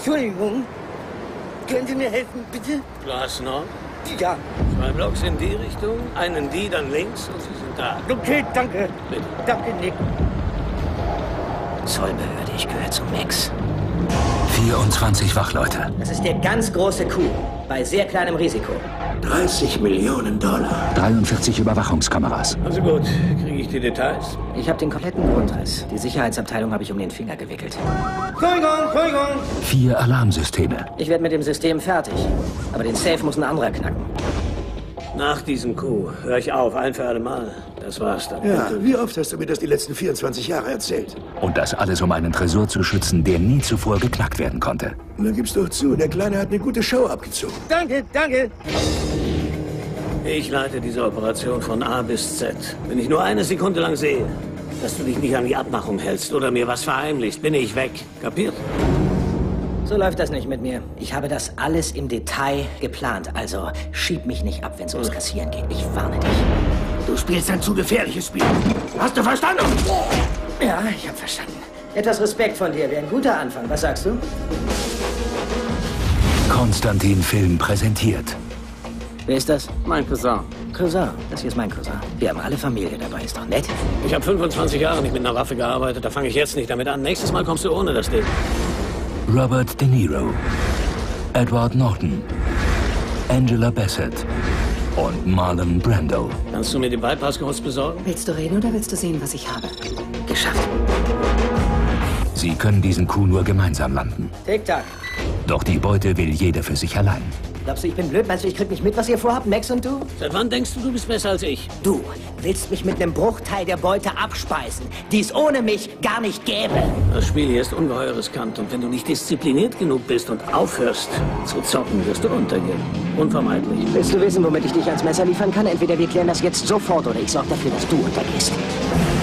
Entschuldigung. Können Sie mir helfen, bitte? Glas Nord? Ja. 2 Blocks in die Richtung, einen die, dann links und Sie sind da. Okay, danke. Bitte. Danke, Nick. Zollbehörde, ich gehöre zum Max. 24 Wachleute. Das ist der ganz große Coup. Bei sehr kleinem Risiko. 30 Millionen Dollar. 43 Überwachungskameras. Also gut, kriege ich die Details? Ich habe den kompletten Grundriss. Die Sicherheitsabteilung habe ich um den Finger gewickelt. Entschuldigung. 4 Alarmsysteme. Ich werde mit dem System fertig. Aber den Safe muss ein anderer knacken. Nach diesem Coup höre ich auf, ein für alle Mal. Das war's dann. Ja, wie oft hast du mir das die letzten 24 Jahre erzählt? Und das alles, um einen Tresor zu schützen, der nie zuvor geknackt werden konnte. Na, gib's doch zu, der Kleine hat eine gute Show abgezogen. Danke. Ich leite diese Operation von A bis Z. Wenn ich nur eine Sekunde lang sehe, dass du dich nicht an die Abmachung hältst oder mir was verheimlichst, bin ich weg. Kapiert? So läuft das nicht mit mir. Ich habe das alles im Detail geplant. Also schieb mich nicht ab, wenn es ums Kassieren geht. Ich warne dich. Du spielst ein zu gefährliches Spiel. Hast du verstanden? Ja, ich habe verstanden. Etwas Respekt von dir wäre ein guter Anfang. Was sagst du? Konstantin Film präsentiert. Wer ist das? Mein Cousin. Cousin. Das hier ist mein Cousin. Wir haben alle Familie dabei. Ist doch nett. Ich habe 25 Jahre nicht mit einer Waffe gearbeitet. Da fange ich jetzt nicht damit an. Nächstes Mal kommst du ohne das Ding. Robert De Niro. Edward Norton. Angela Bassett. Und Marlon Brando. Kannst du mir den Bypass-Kurs besorgen? Willst du reden oder willst du sehen, was ich habe? Geschafft. Sie können diesen Coup nur gemeinsam landen. Tick-Tack. Doch die Beute will jeder für sich allein. Glaubst du, ich bin blöd? Meinst du, ich krieg nicht mit, was ihr vorhabt, Max und du? Seit wann denkst du, du bist besser als ich? Du willst mich mit einem Bruchteil der Beute abspeisen, die es ohne mich gar nicht gäbe. Das Spiel hier ist ungeheuer riskant und wenn du nicht diszipliniert genug bist und aufhörst zu zocken, wirst du untergehen. Unvermeidlich. Willst du wissen, womit ich dich ans Messer liefern kann? Entweder wir klären das jetzt sofort oder ich sorge dafür, dass du untergehst.